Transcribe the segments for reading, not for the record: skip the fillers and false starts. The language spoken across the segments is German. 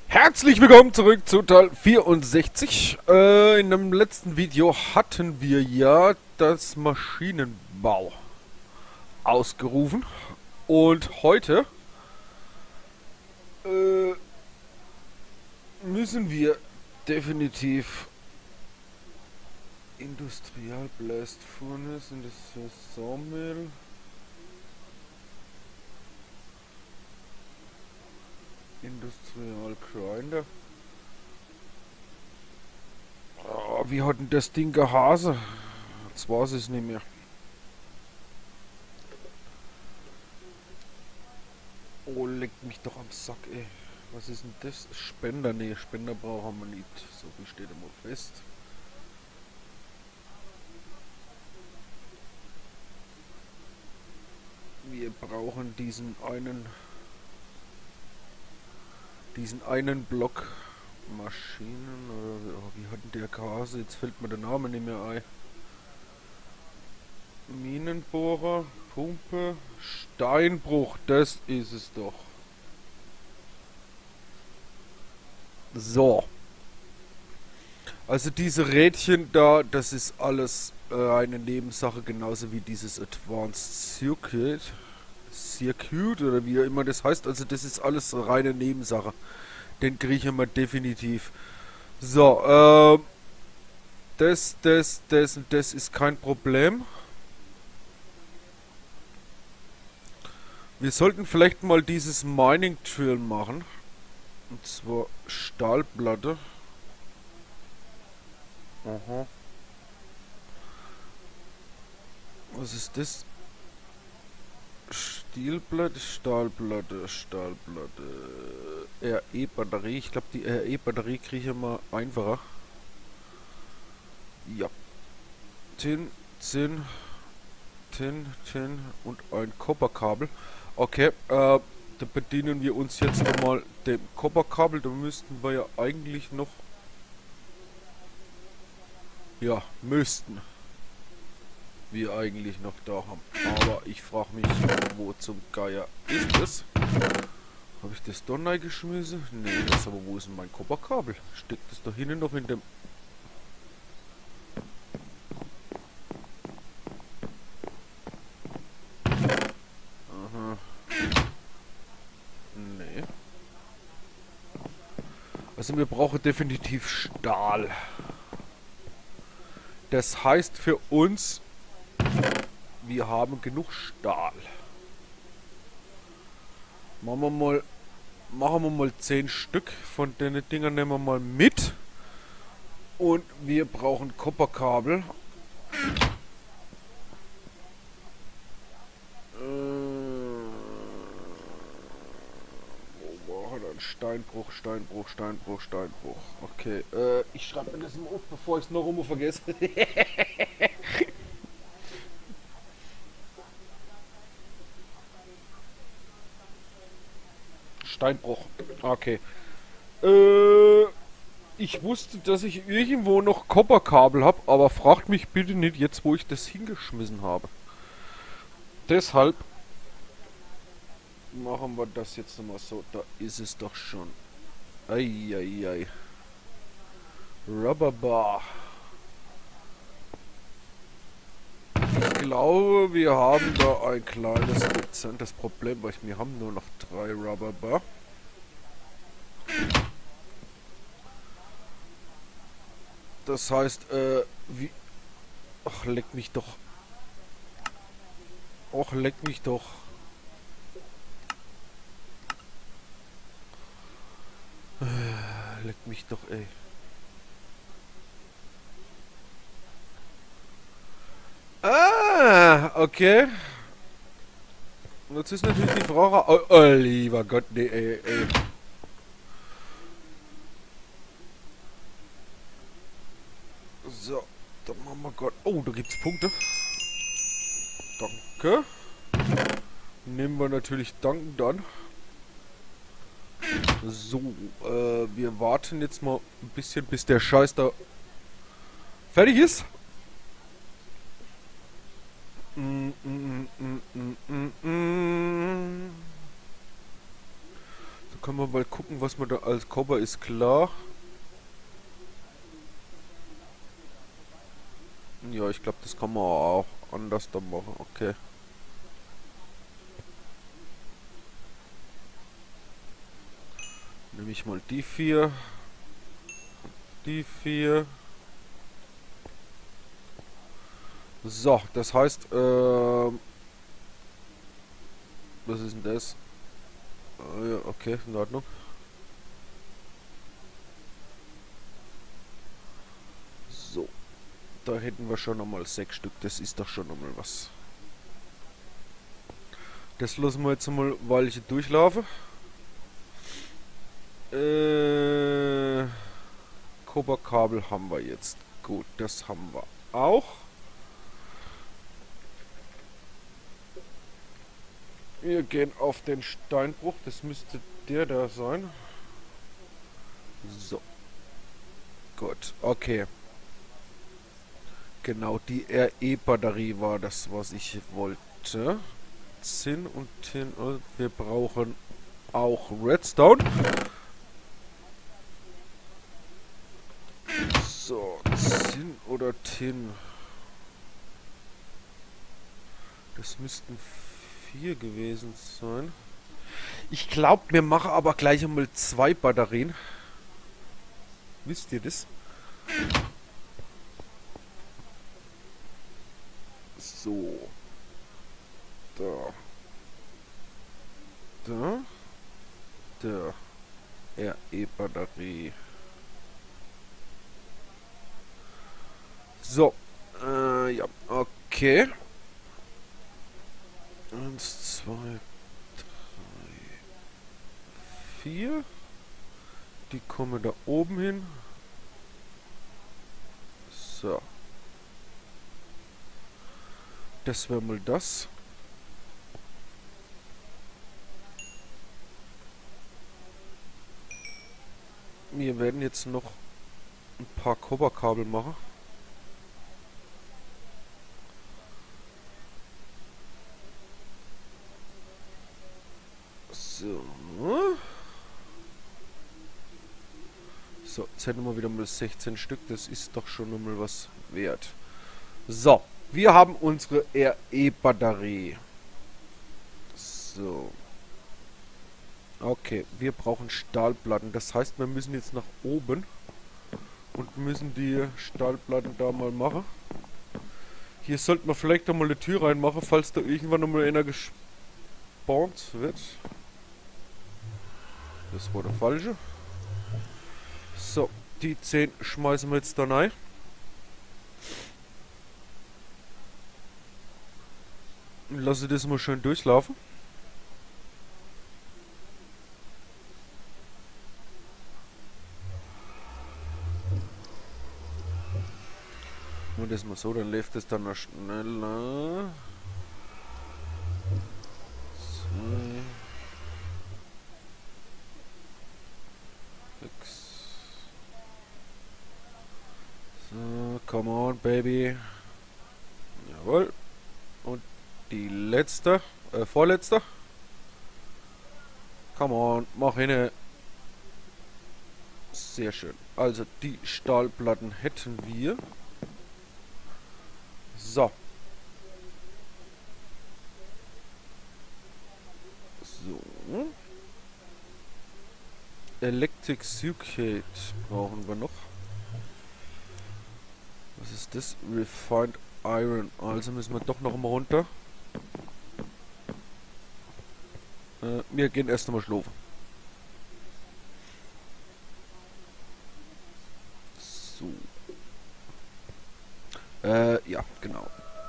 Herzlich willkommen zurück zu Teil 64. In dem letzten Video hatten wir ja das Maschinenbau ausgerufen. Und heute müssen wir definitiv Industrial Blast Furnace in das Sawmill. Industrial Grinder. Oh, wie hat denn das Ding gehase? Jetzt weiß ich es nicht mehr. Oh, leckt mich doch am Sack, ey. Was ist denn das? Spender? Nee, Spender brauchen wir nicht. So viel steht immer fest. Wir brauchen diesen einen Block Maschinen, oder oh, wie hat denn der gehase? Jetzt fällt mir der Name nicht mehr ein. Minenbohrer, Pumpe, Steinbruch, das ist es doch. So. Also diese Rädchen da, das ist alles eine Nebensache, genauso wie dieses Advanced Circuit oder wie immer das heißt. Also das ist alles reine Nebensache. Den kriegen wir definitiv. So, das ist kein Problem. Wir sollten vielleicht mal dieses Mining Drill machen. Und zwar Stahlplatte. Aha. Was ist das? Stielplatte, Stahlplatte. RE-Batterie. Ich glaube, die RE-Batterie kriege ich mal einfacher. Ja. Tin und ein Kupferkabel. Okay, da bedienen wir uns jetzt nochmal dem Kupferkabel. Da müssten wir ja eigentlich noch... Ja, müssten wir eigentlich noch da haben. Aber ich frage mich, wo zum Geier ist es? Habe ich das da reingeschmissen? Nee, das aber wo ist denn mein Kupferkabel? Steckt das da hinten noch in dem... Aha. Nee. Also wir brauchen definitiv Stahl. Das heißt für uns, wir haben genug Stahl. Machen wir mal 10 Stück von den Dingern, nehmen wir mal mit. Und wir brauchen Kupferkabel. Wo war dann Steinbruch. Okay, ich schreibe mir das mal auf, bevor ich es noch rum vergesse. Steinbruch. Okay. Ich wusste, dass ich irgendwo noch Kupferkabel habe, aber fragt mich bitte nicht jetzt, wo ich das hingeschmissen habe. Deshalb machen wir das jetzt nochmal so. Da ist es doch schon. Eieiei. Rubberbar. Ich glaube, wir haben da ein kleines dezentes Problem, weil wir haben nur noch 3 Rubberbar. Das heißt, wie... Ach, leck mich doch. Och, leck mich doch. Leck mich doch, ey. Ah, okay. Jetzt ist natürlich die Frage... Oh, oh lieber Gott, nee, ey. So, dann machen wir Gott... Oh, da gibt's Punkte. Danke. Nehmen wir natürlich dankend an. So, wir warten jetzt mal ein bisschen, bis der Scheiß da fertig ist. So können wir mal gucken, was wir da als Copper ist klar. Ja, ich glaube, das kann man auch anders dann machen. Okay. Nehme ich mal die 4. Die 4. So, das heißt, was ist denn das? Ja, okay, in Ordnung. So, da hätten wir schon einmal 6 Stück. Das ist doch schon einmal was. Das lassen wir jetzt mal Weilchen durchlaufen. Kupferkabel haben wir jetzt. Gut, das haben wir auch. Wir gehen auf den Steinbruch. Das müsste der da sein. So. Gut, okay. Genau, die RE-Batterie war das, was ich wollte. Zinn und Tin. Und wir brauchen auch Redstone. So, Zinn oder Tin. Das müssten 4 gewesen sein. Ich glaube, wir machen aber gleich einmal 2 Batterien. Wisst ihr das? So. Da. Da. Da. RE-Batterie. So. Ja. Okay. 1, 2, 3, 4. Die kommen da oben hin. So. Das wäre mal das. Wir werden jetzt noch ein paar Kupferkabel machen. So. So, jetzt hätten wir wieder mal 16 Stück. Das ist doch schon einmal was wert. So, wir haben unsere RE-Batterie. So. Okay, wir brauchen Stahlplatten. Das heißt, wir müssen jetzt nach oben und müssen die Stahlplatten da mal machen. Hier sollten wir vielleicht einmal eine Tür reinmachen, falls da irgendwann nochmal einer gespawnt wird. Das war der falsche. So, die 10 schmeißen wir jetzt da rein. Und lasse das mal schön durchlaufen. Und das mal so, dann läuft es dann noch schneller. 2, 6. So, come on, baby. Jawohl. Und die letzte, vorletzte. Come on, mach hin. Sehr schön. Also, die Stahlplatten hätten wir. So. So. Electric Circuit brauchen wir noch. Was ist das? Refined Iron. Also müssen wir doch noch mal runter. Wir gehen erst einmal schlafen. So. Ja, genau.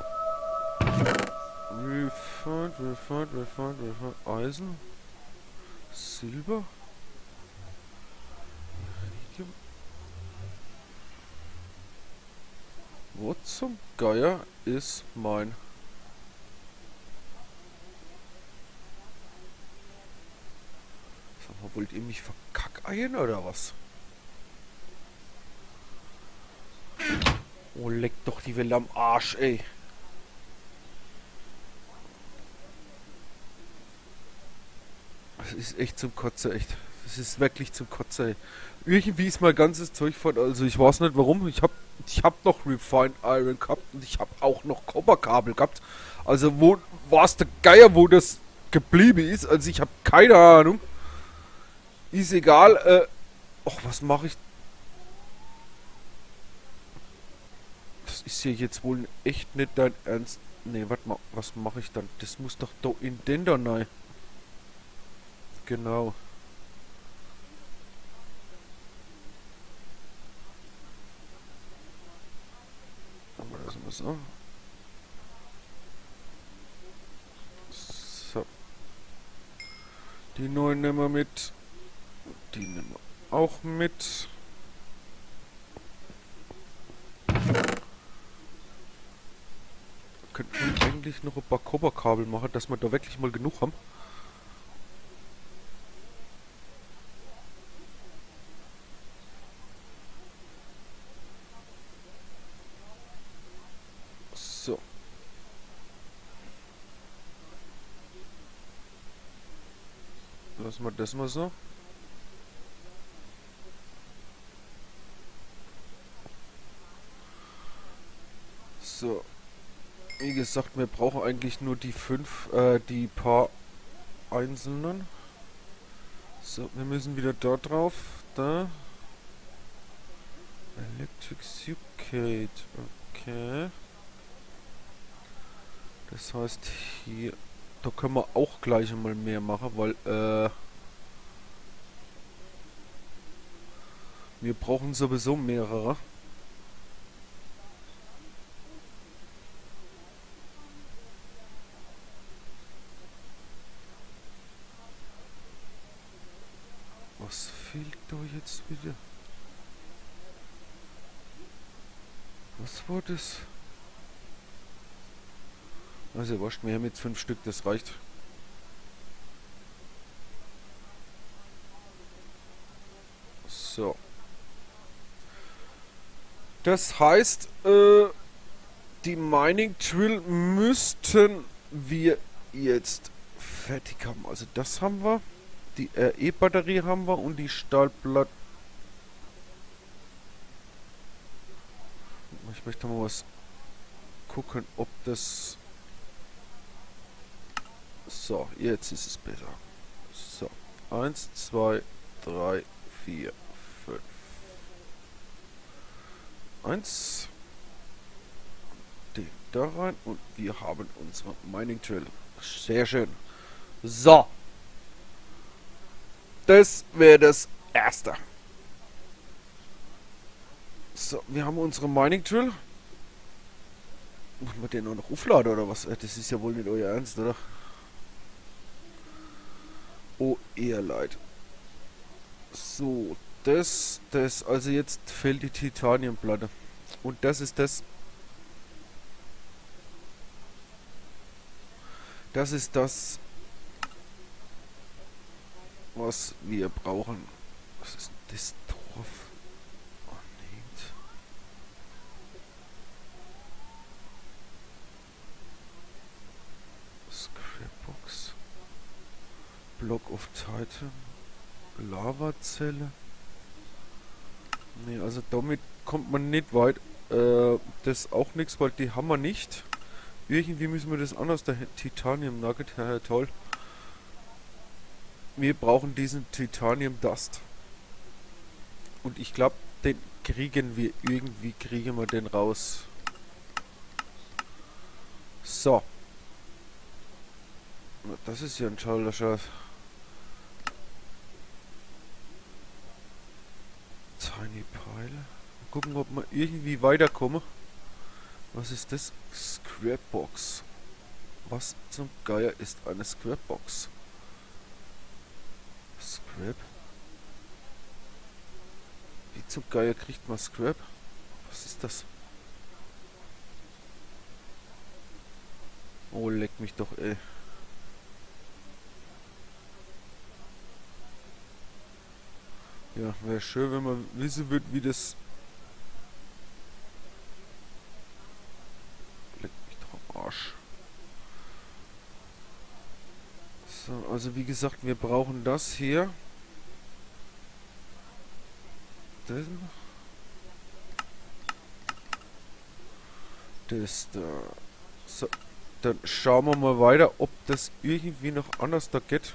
Refined Eisen. Silber. Iridium. Wo zum Geier ist mein... Sag mal, wollt ihr mich verkackeien oder was? Oh, leck doch die Welle am Arsch, ey. Das ist echt zum Kotze, echt. Das ist wirklich zum Kotzen. Irgendwie ist mein ganzes Zeug fort. Also ich weiß nicht warum. Ich hab noch Refined Iron gehabt und ich habe auch noch Kupferkabel gehabt. Also wo war's der Geier, wo das geblieben ist? Also ich habe keine Ahnung. Ist egal. Och, was mache ich? Das ist ja jetzt wohl echt nicht dein Ernst. Nee, warte mal. Was mache ich dann? Das muss doch da in den da rein. Genau. Machen wir das mal so. So. Die neuen nehmen wir mit. Die nehmen wir auch mit. Könnten wir eigentlich noch ein paar Kupferkabel machen, dass wir da wirklich mal genug haben. So. Lassen wir das mal so. So. Wie gesagt, wir brauchen eigentlich nur die die paar einzelnen. So, wir müssen wieder da drauf. Da. Electric Suitcate. Okay. Das heißt hier. Da können wir auch gleich einmal mehr machen, weil wir brauchen sowieso mehrere. Was fehlt da jetzt wieder? Was war das? Also wurscht, wir haben jetzt 5 Stück, das reicht. So. Das heißt, die Mining Drill müssten wir jetzt fertig haben. Also das haben wir. Die RE-Batterie haben wir und die Stahlplatte. Ich möchte mal was gucken, ob das... So, jetzt ist es besser. So, 1, 2, 3, 4, 5. 1. Den da rein und wir haben unsere Mining Drill. Sehr schön. So. Das wäre das erste. So, wir haben unsere Mining Drill. Muss man den nur noch aufladen oder was? Das ist ja wohl nicht euer Ernst, oder? Oh, eher leid. So, also jetzt fällt die Titaniumplatte. Und das ist das. Das ist das, was wir brauchen. Was ist denn das drauf? Oh, nee. Scrapbox. Block of Titan. Lavazelle. Ne, also damit kommt man nicht weit. Das auch nichts, weil die haben wir nicht. Irgendwie müssen wir das anders. Der Titanium Nugget, ja, toll. Wir brauchen diesen Titanium Dust. Und ich glaube, den kriegen wir irgendwie, kriegen wir den raus. So. Das ist ja ein toller Schatz. Tiny Pile. Gucken, ob wir irgendwie weiterkommen. Was ist das? Scrapbox. Was zum Geier ist eine Scrapbox? Scrap? Wie zum Geier kriegt man Scrap? Was ist das? Oh, leck mich doch, ey. Ja, wäre schön, wenn man wissen würde, wie das... Leck mich doch am Arsch. So, also wie gesagt, wir brauchen das hier. das? Das da. So, dann schauen wir mal weiter, ob das irgendwie noch anders da geht.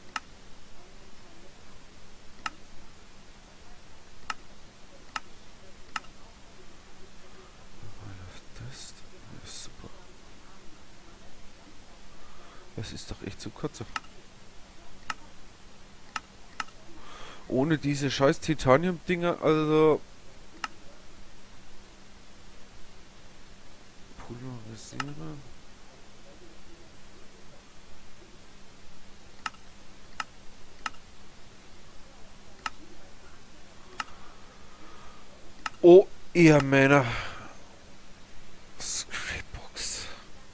Das ist super. Das ist doch echt zu kurz. Ohne diese scheiß Titanium-Dinger, also... Polarisieren. Oh, ihr Männer. Scrapbox.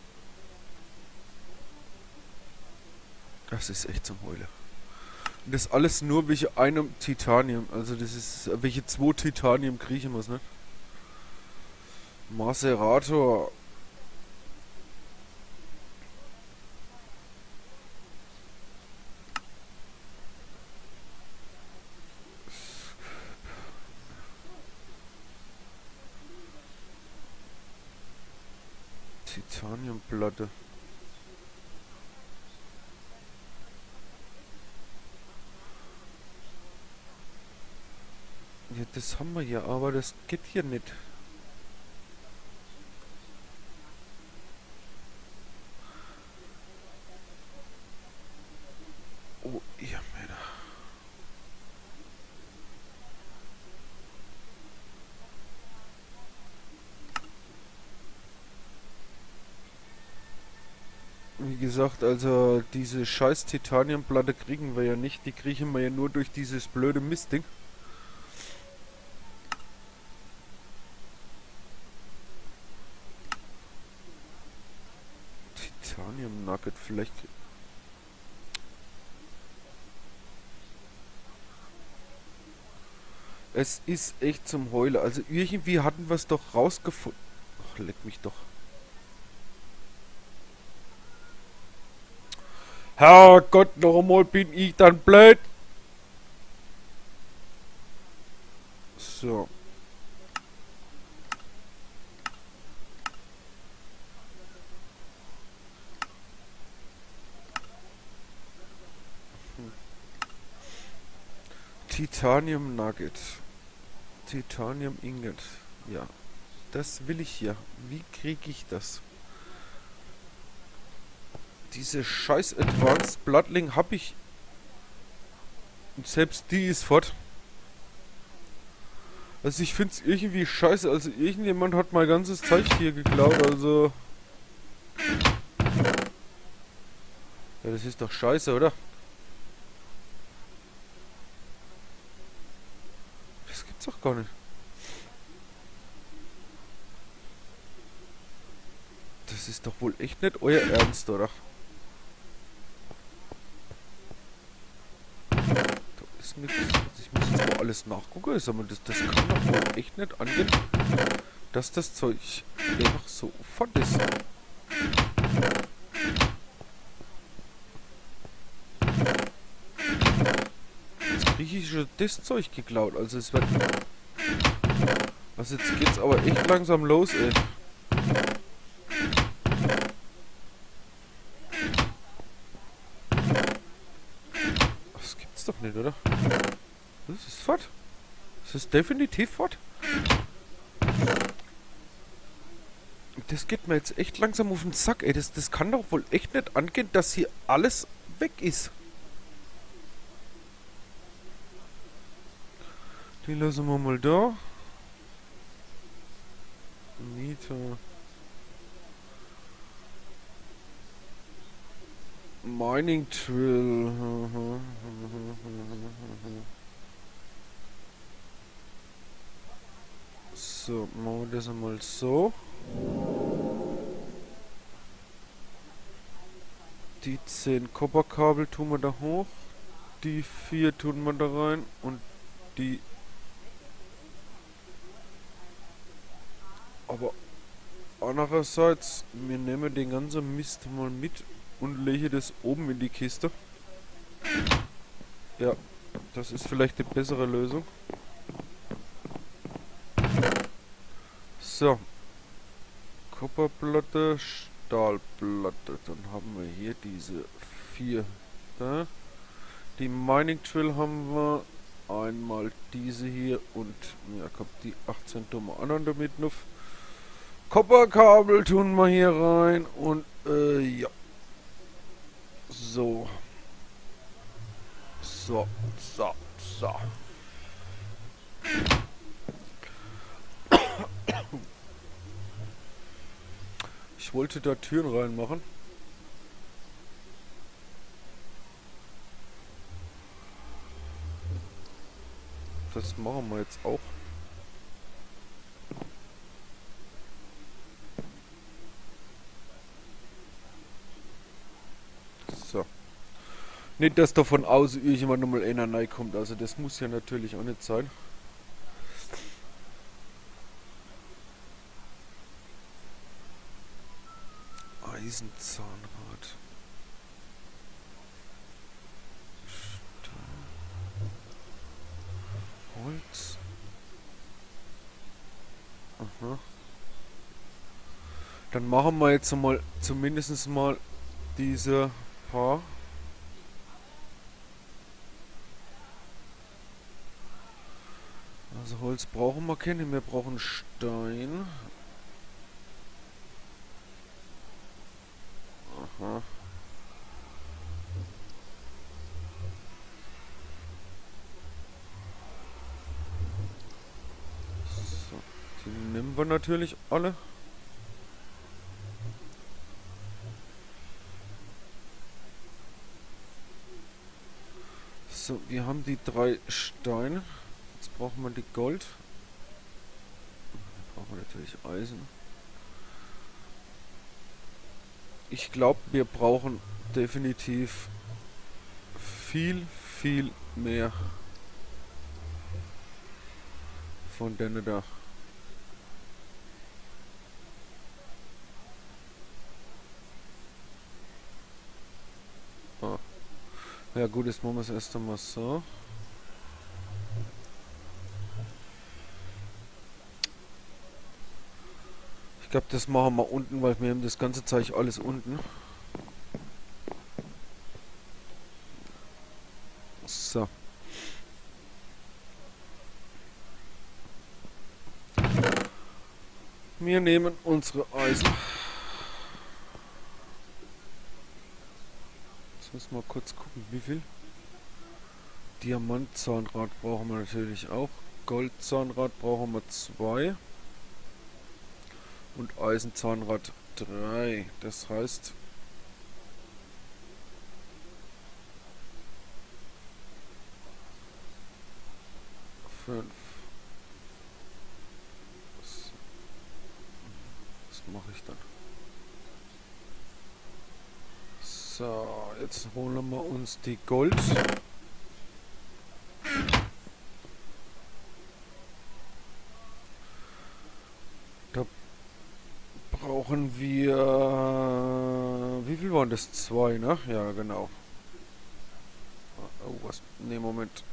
Das ist echt zum Heulen. Und das alles nur wegen einem Titanium. Also das ist, welche 2 Titanium kriechen muss, ne? Macerator. Titaniumplatte. Ja, das haben wir ja, aber das geht hier nicht. Oh, ihr Männer. Wie gesagt, also diese scheiß Titaniumplatte kriegen wir ja nicht. Die kriegen wir ja nur durch dieses blöde Mistding. Titanium Nugget, vielleicht... Es ist echt zum Heulen. Also irgendwie hatten wir es doch rausgefunden. Ach, leck mich doch. Herrgott, noch einmal bin ich dann blöd. So. Titanium Nugget. Titanium Ingot. Ja. Das will ich hier. Wie kriege ich das? Diese scheiß Advanced Bloodling habe ich. Und selbst die ist fort. Also ich finde es irgendwie scheiße. Also irgendjemand hat mein ganzes Zeug hier geklaut. Also... Ja, das ist doch scheiße, oder? Das gibt's doch gar nicht. Das ist doch wohl echt nicht euer Ernst, oder? Da ist nichts. Ich muss jetzt mal alles nachgucken. Aber das kann doch wohl echt nicht angehen, dass das Zeug einfach so fort ist. Jetzt kriege ich schon das Zeug geklaut. Also es wird... Also jetzt geht's aber echt langsam los, ey. Das gibt's doch nicht, oder? Das ist fort. Das ist definitiv fort. Das geht mir jetzt echt langsam auf den Sack, ey. Das kann doch wohl echt nicht angehen, dass hier alles weg ist. Die lassen wir mal da. Mieter. Mining Drill. So, machen wir das einmal so. Die 10 Kupferkabel tun wir da hoch. Die 4 tun wir da rein. Und die... Aber andererseits, wir nehmen den ganzen Mist mal mit und legen das oben in die Kiste. Ja, das ist vielleicht die bessere Lösung. So. Kupferplatte, Stahlplatte. Dann haben wir hier diese 4 da. Die Mining Drill haben wir. Einmal diese hier und ja, kommt die 18 tun wir auch noch damit noch. Kupferkabel tun wir hier rein und ja. So. So. Ich wollte da Türen reinmachen. Das machen wir jetzt auch. So. Nicht, dass da von außen irgendjemand nochmal einer reinkommt. Also das muss ja natürlich auch nicht sein. Eisenzahnrad. Holz. Aha. Dann machen wir jetzt mal zumindest mal diese paar. Also Holz brauchen wir keine, wir brauchen Stein. Aha. So, die nehmen wir natürlich alle. So, wir haben die 3 Steine. Jetzt brauchen wir die Gold. Dann brauchen wir natürlich Eisen. Ich glaube, wir brauchen definitiv viel mehr von denen da. Ah. Ja gut, jetzt machen wir es erst einmal so. Ich glaube, das machen wir unten, weil wir haben das ganze Zeug alles unten. So. Wir nehmen unsere Eisen. Jetzt müssen wir kurz gucken, wie viel. Diamantzahnrad brauchen wir natürlich auch. Goldzahnrad brauchen wir 2. Und Eisenzahnrad 3. Das heißt... 5. Was mache ich dann? So, jetzt holen wir uns die Gold. Da brauchen wir... Wie viel waren das? 2, ne? Ja, genau. Oh, was? Ne, Moment.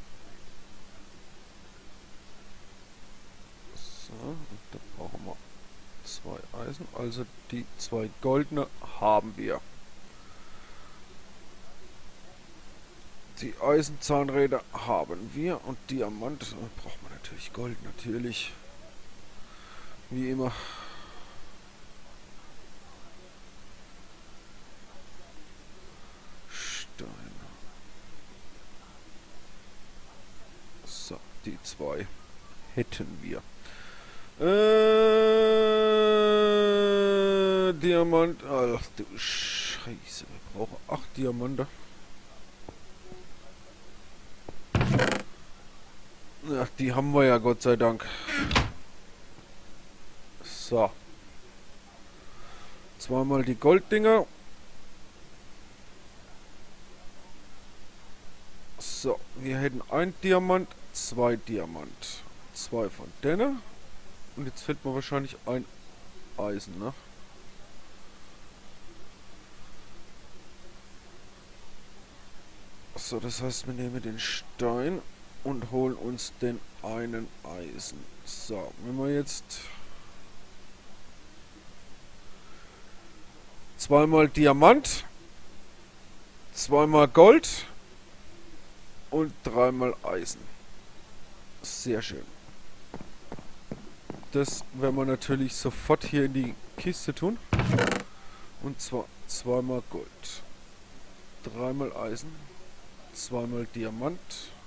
So, und da brauchen wir 2 Eisen. Also die 2 goldene haben wir. Die Eisenzahnräder haben wir und Diamant braucht man natürlich Gold, natürlich. Wie immer. Stein. So, die 2 hätten wir. Diamant. Ach du Scheiße, wir brauchen 8 Diamanten. Ach, die haben wir ja, Gott sei Dank. So. Zweimal die Golddinger. So, wir hätten 1 Diamant, 2 Diamant. 2 von denen. Und jetzt fehlt mir wahrscheinlich ein Eisen, ne? So, das heißt, wir nehmen den Stein und holen uns den einen Eisen. So, wenn wir jetzt Zweimal Diamant. Zweimal Gold. Und dreimal Eisen. Sehr schön. Das werden wir natürlich sofort hier in die Kiste tun. Und zwar zweimal Gold. Dreimal Eisen. Zweimal Diamant.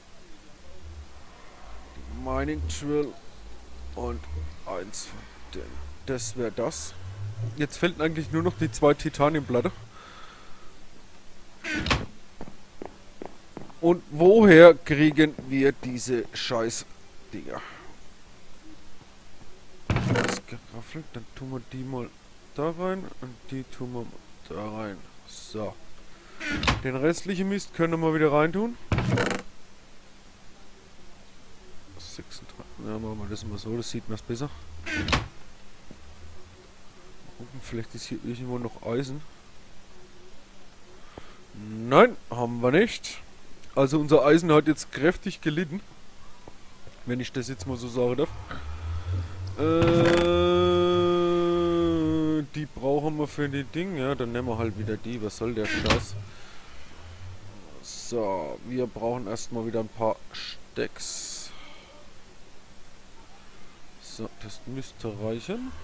Mining Drill. Und eins von denen. Das wäre das. Jetzt fehlen eigentlich nur noch die 2 Titaniumplatte. Und woher kriegen wir diese Scheiß-Dinger? Das geraffelt, dann tun wir die mal da rein und die tun wir da rein. So. Den restlichen Mist können wir wieder reintun. 36. Ja, machen wir das mal so, das sieht man besser. Gucken, vielleicht ist hier irgendwo noch Eisen. Nein, haben wir nicht. Also unser Eisen hat jetzt kräftig gelitten. Wenn ich das jetzt mal so sagen darf. Die brauchen wir für die Dinge. Ja, dann nehmen wir halt wieder die. Was soll der Scheiß? So, wir brauchen erstmal wieder ein paar Stacks. So, das müsste reichen.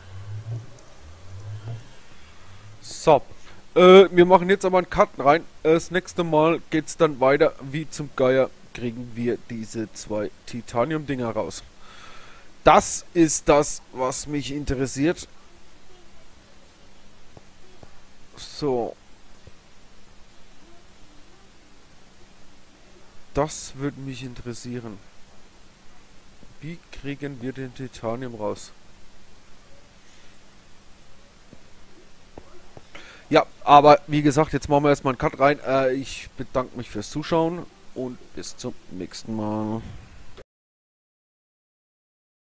So. Wir machen jetzt aber einen Cut rein. Das nächste Mal geht's dann weiter. Wie zum Geier kriegen wir diese 2 Titanium-Dinger raus. Das ist das, was mich interessiert. So. Das würde mich interessieren. Wie kriegen wir den Titanium raus? Ja, aber wie gesagt, jetzt machen wir erstmal einen Cut rein. Ich bedanke mich fürs Zuschauen und bis zum nächsten Mal.